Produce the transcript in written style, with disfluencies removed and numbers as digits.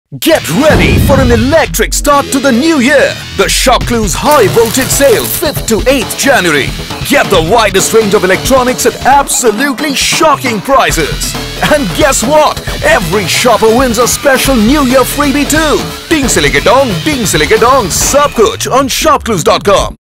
Get ready for an electric start to the new year. The Shopclues High Voltage Sale 5th to 8th January. Get the widest range of electronics at absolutely shocking prices. And guess what? Every shopper wins a special New Year freebie too. Ding se leke dong, सब कुछ on shopclues.com.